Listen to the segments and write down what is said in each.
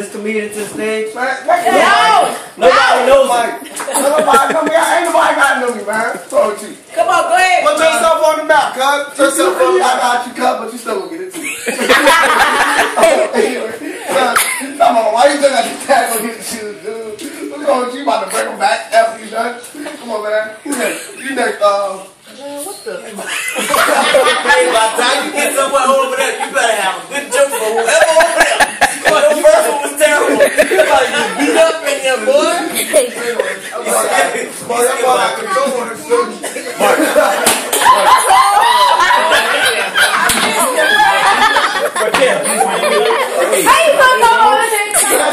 This comedian to the stage. Man, Nobody knows Nobody know me. Ain't nobody got to know me, man. Throw it to you. Come on, go ahead. Put yourself on the map, cuz. Put yourself on the map. I got you, cuz, but you still gonna get it too. Come on, why you still got your tag on your shoes, dude? What's going on? You about to bring them back after you done? Come on, man. Who next? You next, What the? Hey, by the time you get somewhere over there, you better have a good joke for whoever over there. The first one was terrible. You about to get beat up in there, boy. boy, that boy got control on his shoes. How you gonna go over there?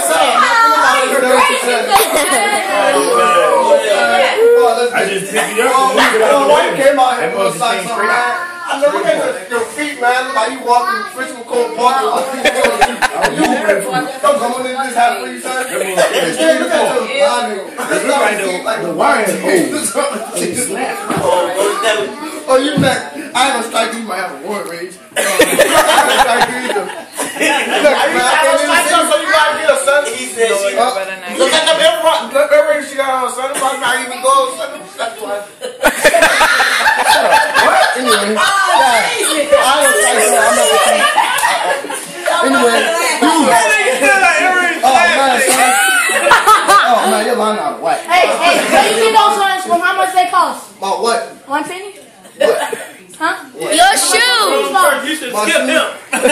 I just picked you up. One came out here with like some man. I know, look at your feet, man. Look like you walking Richmond Court Park. You don't come on in this house for you, son. Look at your body. The wire is oh, you next. I ain't gonna strike you. You might have a warrant rage. I'm gonna strike you either. Look, man. So you gotta get a son. He said she look at them every she got on, son. Nobody not even go, son. That's why. What? Anyway. I don't like that. I'm not oh man, your line out of whack. Hey, where you get those ones from? How much they cost? About what? 150? What? Huh? Your shoes. You should skip him.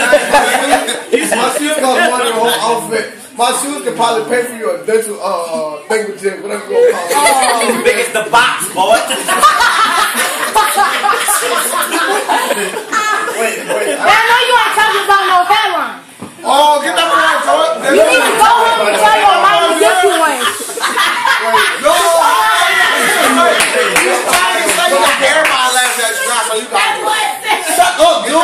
My shoes cost more than the whole outfit. My shoes can probably pay for your dental thing with you, whatever you want to call it. as big as the box, boy. Wait. I know you ain't talking about no hairline. Oh, get that one, Jordan. You need to go home and tell your mom to get you one. No. You're trying to say you got hair in my last that drop, so you got it. Shut up, dude.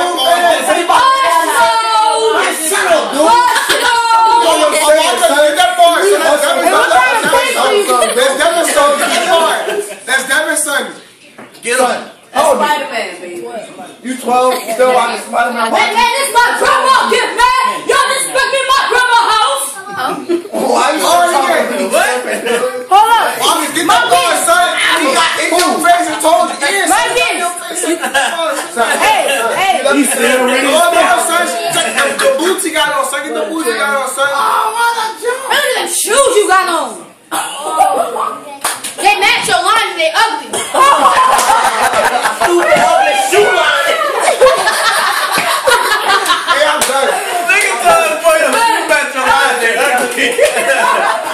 That's Devin Sonny. Get him. Spider-Man, baby. You 12, still on the Spider-Man. Hey, man, this my grandma. Get mad. Y'all disrespecting my grandma house. Why you already What? Hold up. August, get that boy, son. He got in your face and told you. Hey. He's still ready to son. The boots he got on, son. Get the boots he got on, son. Look at them shoes you got on. They match your line and they ugly. Stupid ugly shoe line. Hey, I'm done. Nigga told the boy to match your line, they ugly.